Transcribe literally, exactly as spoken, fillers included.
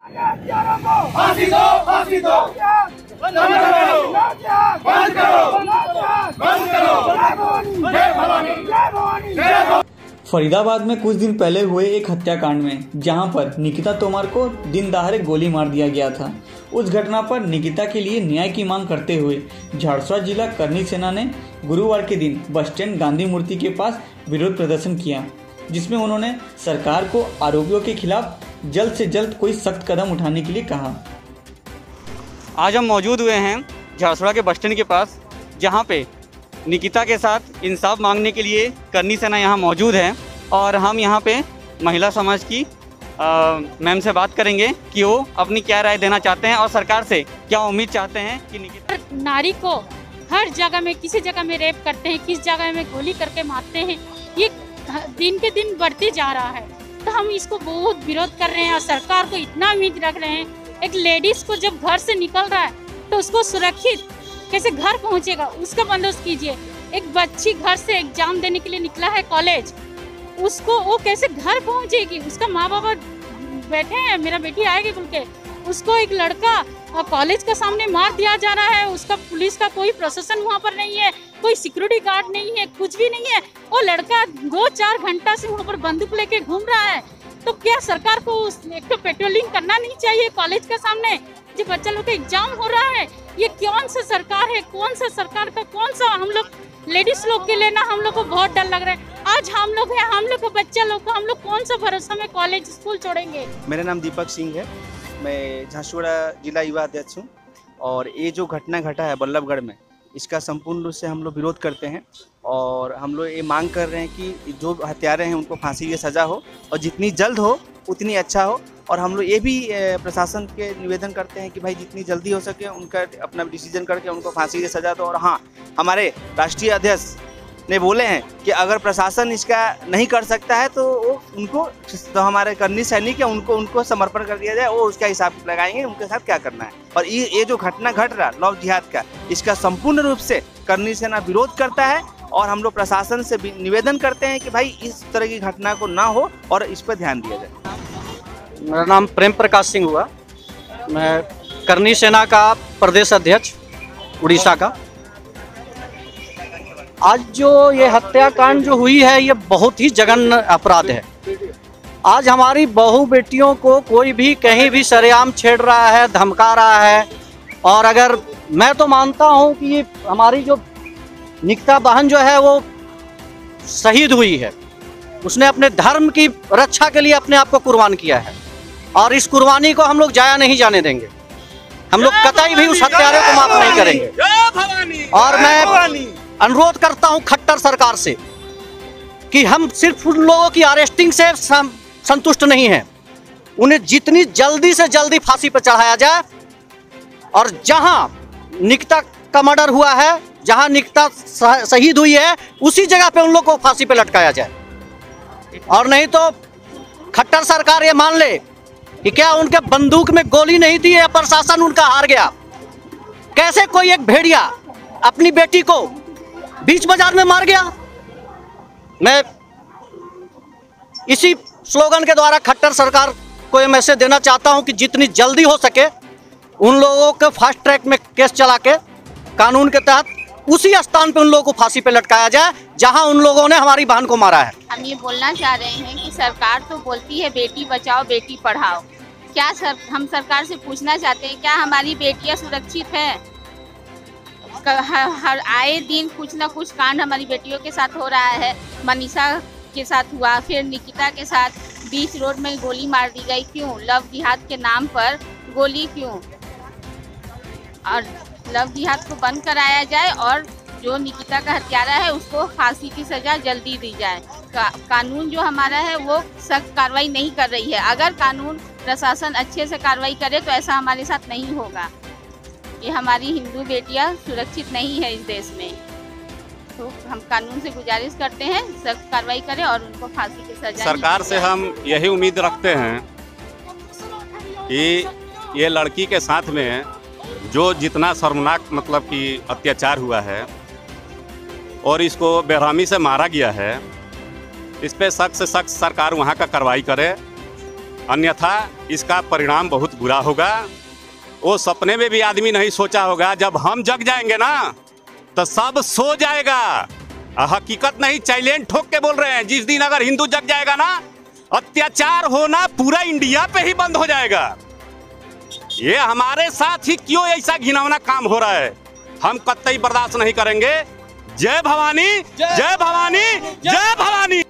फांसी दो, फांसी दो, बंद करो, बंद करो, बंद करो, जय भवानी, जय भवानी, जय भवानी। फरीदाबाद में कुछ दिन पहले हुए एक हत्याकांड में जहां पर निकिता तोमर को दिन दहाड़े गोली मार दिया गया था, उस घटना पर निकिता के लिए न्याय की मांग करते हुए झारसुगड़ा जिला करनी सेना ने गुरुवार के दिन बस स्टैंड गांधी मूर्ति के पास विरोध प्रदर्शन किया, जिसमें उन्होंने सरकार को आरोपियों के खिलाफ जल्द से जल्द कोई सख्त कदम उठाने के लिए कहा। आज हम मौजूद हुए हैं झारसुगड़ा के बस स्टैंड के पास, जहां पे निकिता के साथ इंसाफ मांगने के लिए करनी सेना यहाँ मौजूद है और हम यहाँ पे महिला समाज की मैम से बात करेंगे कि वो अपनी क्या राय देना चाहते हैं और सरकार से क्या उम्मीद चाहते हैं कि निकिता नारी को हर जगह में किसी जगह में रेप करते हैं, किस जगह में गोली करके मारते हैं, ये दिन के दिन बढ़ते जा रहा है। तो हम इसको बहुत विरोध कर रहे हैं और सरकार को इतना उम्मीद रख रहे हैं, एक लेडीज को जब घर से निकल रहा है तो उसको सुरक्षित कैसे घर पहुंचेगा उसका बंदोबस्त कीजिए। एक बच्ची घर से एग्जाम देने के लिए निकला है कॉलेज, उसको वो कैसे घर पहुंचेगी, उसका माँ बाबा बैठे हैं मेरा बेटी आएगी बोल के, उसको एक लड़का कॉलेज के सामने मार दिया जा रहा है, उसका पुलिस का कोई प्रशासन वहाँ पर नहीं है, कोई सिक्योरिटी गार्ड नहीं है, कुछ भी नहीं है। वो लड़का दो चार घंटा से वहाँ पर बंदूक लेके घूम रहा है। तो क्या सरकार को एक तो पेट्रोलिंग करना नहीं चाहिए कॉलेज के सामने जब बच्चा लोग का एग्जाम हो रहा है? ये कौन सा सरकार है, कौन सा सरकार का कौन सा हम लोग लेडीज लोग के लिए ना हम लोग को बहुत डर लग रहा है। आज हम लोग हैं, हम लोग का बच्चा लोग को हम लोग कौन सा भरोसा में कॉलेज स्कूल छोड़ेंगे। मेरा नाम दीपक सिंह है, मैं झारसुगड़ा जिला युवा अध्यक्ष हूँ और ये जो घटना घटा है बल्लभगढ़ में, इसका संपूर्ण रूप से हम लोग विरोध करते हैं और हम लोग ये मांग कर रहे हैं कि जो हत्यारे हैं उनको फांसी की सज़ा हो और जितनी जल्द हो उतनी अच्छा हो। और हम लोग ये भी प्रशासन के निवेदन करते हैं कि भाई जितनी जल्दी हो सके उनका अपना डिसीजन करके उनको फांसी की सज़ा दो। और हाँ, हमारे राष्ट्रीय अध्यक्ष ने बोले हैं कि अगर प्रशासन इसका नहीं कर सकता है तो वो उनको तो हमारे करनी सैनिक है उनको उनको समर्पण कर दिया जाए, वो उसका हिसाब लगाएंगे उनके साथ क्या करना है। और ये ये जो घटना घट रहा लव जिहाद का, इसका संपूर्ण रूप से करनी सेना विरोध करता है और हम लोग प्रशासन से निवेदन करते हैं कि भाई इस तरह की घटना को ना हो और इस पर ध्यान दिया जाए। मेरा नाम प्रेम प्रकाश सिंह हुआ, मैं करनी सेना का प्रदेश अध्यक्ष उड़ीसा का। आज जो ये हत्याकांड जो हुई है ये बहुत ही जघन्य अपराध है। आज हमारी बहू बेटियों को कोई भी कहीं भी सरेआम छेड़ रहा है, धमका रहा है। और अगर मैं तो मानता हूं कि ये हमारी जो निकिता बहन जो है वो शहीद हुई है, उसने अपने धर्म की रक्षा के लिए अपने आप को कुर्बान किया है और इस कुर्बानी को हम लोग जाया नहीं जाने देंगे। हम लोग कतई भी उस हत्यारे को माफ नहीं करेंगे। और मैं अनुरोध करता हूं खट्टर सरकार से कि हम सिर्फ उन लोगों की अरेस्टिंग से संतुष्ट नहीं हैं, उन्हें जितनी जल्दी से जल्दी फांसी पर चढ़ाया जाए और जहां निकिता का मर्डर हुआ है, जहां निकिता शहीद हुई है, उसी जगह पे उन लोगों को फांसी पे लटकाया जाए। और नहीं तो खट्टर सरकार ये मान ले कि क्या उनके बंदूक में गोली नहीं थी या प्रशासन उनका हार गया? कैसे कोई एक भेड़िया अपनी बेटी को बीच बाजार में मार गया? मैं इसी स्लोगन के द्वारा खट्टर सरकार को ये मैसेज देना चाहता हूं कि जितनी जल्दी हो सके उन लोगों को फास्ट ट्रैक में केस चला के कानून के तहत उसी स्थान पे उन लोगों को फांसी पे लटकाया जाए जहां उन लोगों ने हमारी बहन को मारा है। हम ये बोलना चाह रहे हैं कि सरकार तो बोलती है बेटी बचाओ बेटी पढ़ाओ, क्या सर हम सरकार से पूछना चाहते हैं क्या हमारी बेटियां सुरक्षित हैं? हर, हर आए दिन कुछ ना कुछ कांड हमारी बेटियों के साथ हो रहा है। मनीषा के साथ हुआ, फिर निकिता के साथ बीच रोड में गोली मार दी गई। क्यों? लव जिहाद के नाम पर गोली क्यों? और लव जिहाद को बंद कराया जाए और जो निकिता का हत्यारा है उसको फांसी की सज़ा जल्दी दी जाए। का, कानून जो हमारा है वो सख्त कार्रवाई नहीं कर रही है। अगर कानून प्रशासन अच्छे से कार्रवाई करे तो ऐसा हमारे साथ नहीं होगा। ये हमारी हिंदू बेटियां सुरक्षित नहीं है इस देश में। तो हम कानून से गुजारिश करते हैं सख्त कार्रवाई करें और उनको फांसी की सजा। सरकार से हम यही उम्मीद रखते हैं कि ये लड़की के साथ में जो जितना शर्मनाक मतलब कि अत्याचार हुआ है और इसको बेरहमी से मारा गया है, इस पे सख्त से सख्त सरकार वहाँ का कार्रवाई करे अन्यथा इसका परिणाम बहुत बुरा होगा। वो सपने में भी आदमी नहीं सोचा होगा, जब हम जग जाएंगे ना तो सब सो जाएगा। हकीकत नहीं, चैलेंज ठोक के बोल रहे हैं, जिस दिन अगर हिंदू जग जाएगा ना, अत्याचार होना पूरा इंडिया पे ही बंद हो जाएगा। ये हमारे साथ ही क्यों ऐसा घिनौना काम हो रहा है, हम कतई बर्दाश्त नहीं करेंगे। जय भवानी, जय भवानी, जय भवानी।